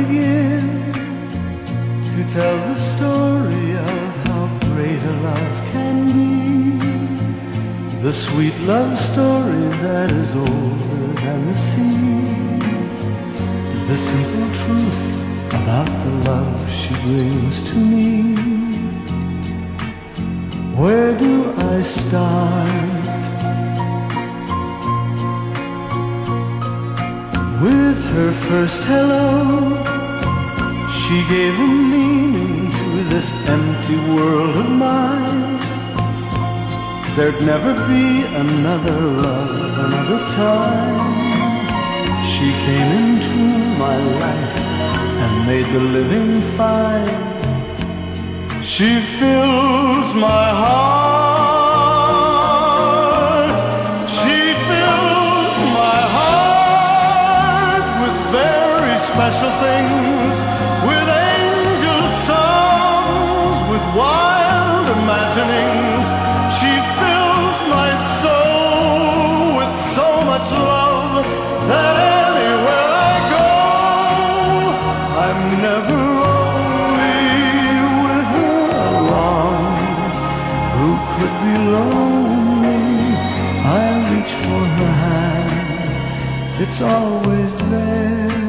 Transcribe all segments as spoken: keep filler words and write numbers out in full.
begin to tell the story of how great a love can be? The sweet love story that is older than the sea. The simple truth about the love she brings to me. Where do I start? With her first hello, she gave a meaning to this empty world of mine. There'd never be another love, another time. She came into my life and made the living fine. She fills my heart. She fills my heart with very special things, with angel songs, with wild imaginings. She fills my soul with so much love that anywhere I go, I'm never lonely with her along. Who could be lonely? I reach for her hand, it's always there.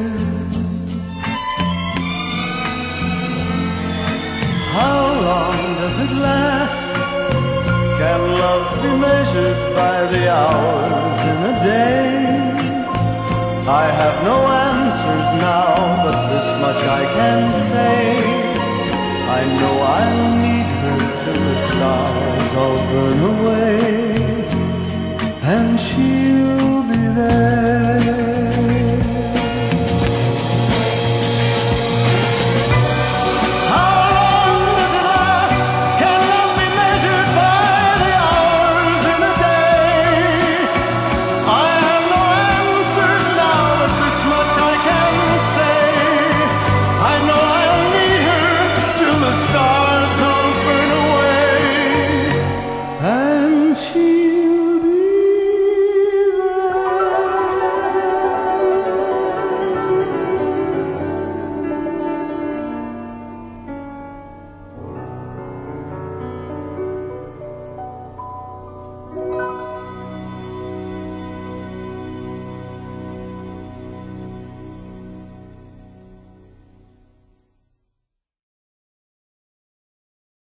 How long does it last? Can love be measured by the hours in a day? I have no answers now, but this much I can say. I know I'll need her till the stars all burn away, and she'll